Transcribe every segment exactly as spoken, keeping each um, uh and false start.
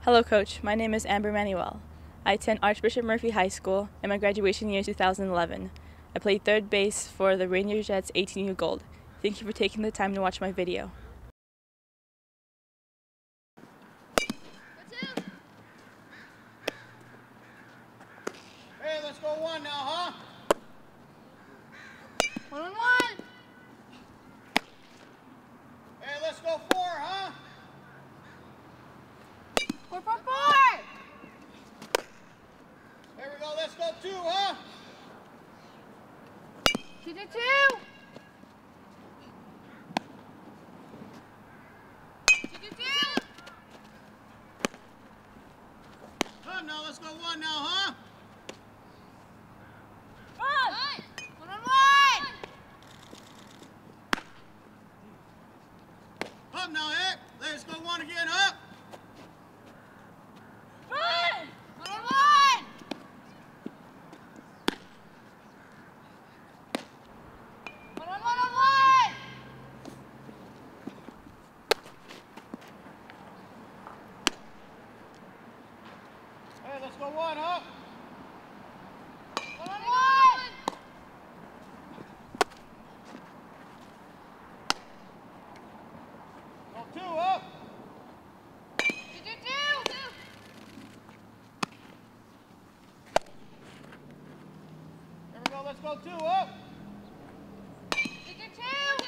Hello, Coach. My name is Amber Manuel. I attend Archbishop Murphy High School, and my graduation year is two thousand eleven. I played third base for the Rainier Jets eighteen U Gold. Thank you for taking the time to watch my video. Hey, let's go one now, huh? One on one. Hey, let's go four, huh? Four, four, four. There we go, let's go two, huh? Two, two, two. Two, two, two. Come now, let's go one now, huh? One. One on one. Up now, Ed. Let's go one again, up. One. One on one. One on one on one. Hey, let's go one, up. One on one. Go two, up. Two, two, two. There we go, let's go two, up. Two, two, two.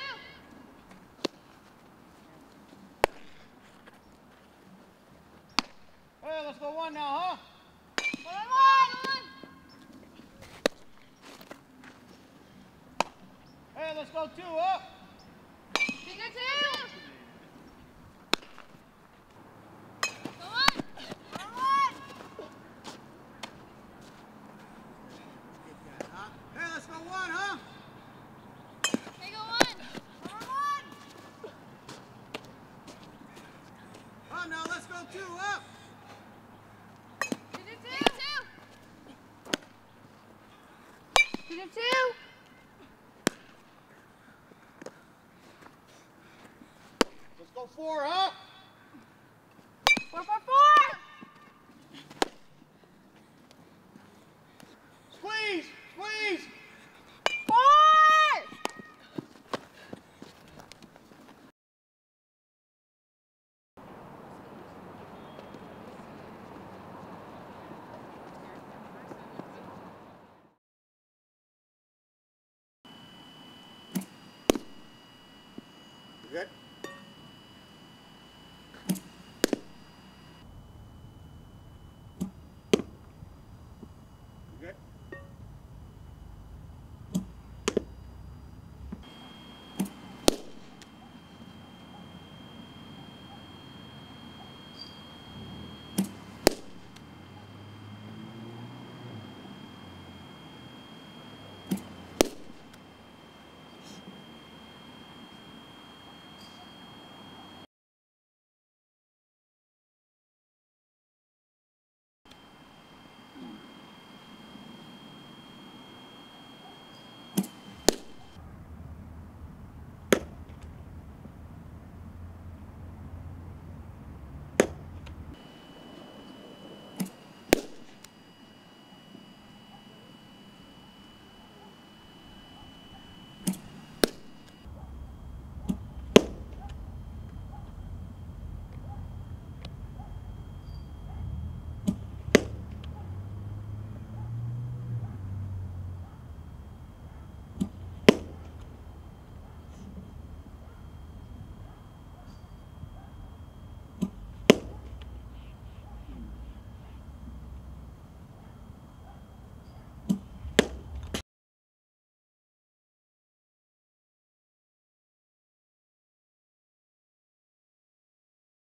Hey, let's go one now, huh? One on one. Hey, let's go two, up. Two, two, two. Go on. One on one. Hey, let's go one, huh? They go one. One on one. Oh, now let's go two, up. Two, two, two. Two, two, two. Let's go four, up.